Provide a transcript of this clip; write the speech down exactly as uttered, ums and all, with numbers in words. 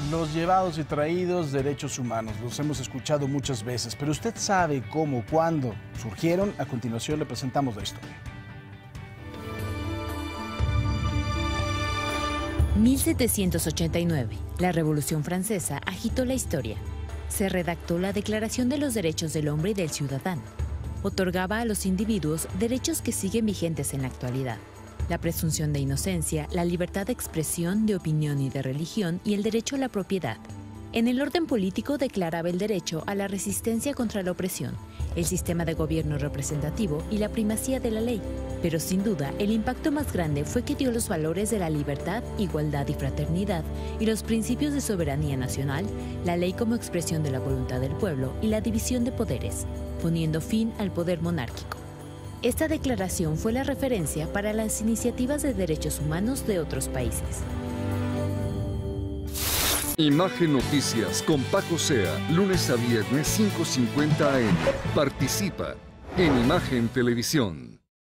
Los llevados y traídos derechos humanos, los hemos escuchado muchas veces, pero ¿usted sabe cómo, cuándo surgieron? A continuación le presentamos la historia. mil setecientos ochenta y nueve. La Revolución Francesa agitó la historia. Se redactó la Declaración de los Derechos del Hombre y del Ciudadano. Otorgaba a los individuos derechos que siguen vigentes en la actualidad: la presunción de inocencia, la libertad de expresión, de opinión y de religión y el derecho a la propiedad. En el orden político declaraba el derecho a la resistencia contra la opresión, el sistema de gobierno representativo y la primacía de la ley. Pero sin duda, el impacto más grande fue que dio los valores de la libertad, igualdad y fraternidad y los principios de soberanía nacional, la ley como expresión de la voluntad del pueblo y la división de poderes, poniendo fin al poder monárquico. Esta declaración fue la referencia para las iniciativas de derechos humanos de otros países. Imagen Noticias con Paco Sea, lunes a viernes cinco cincuenta a eme. Participa en Imagen Televisión.